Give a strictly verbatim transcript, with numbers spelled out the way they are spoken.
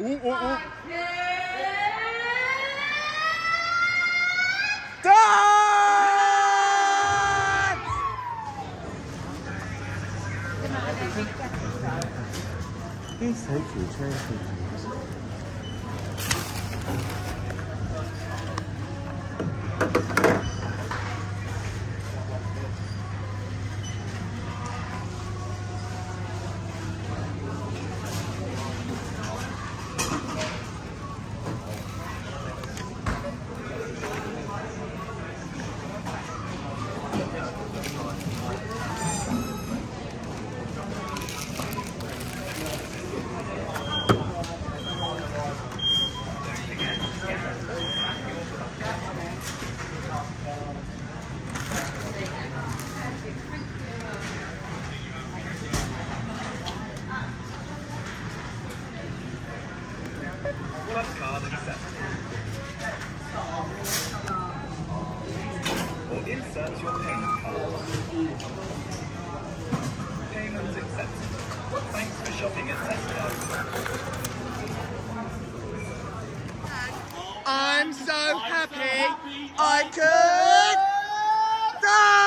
Ooh, ooh, ooh. Dance! He's so cute, very cute. Plus card accepted. Or insert your payment card. Payment accepted. Thanks for shopping at Tesco. I'm so happy I could dance!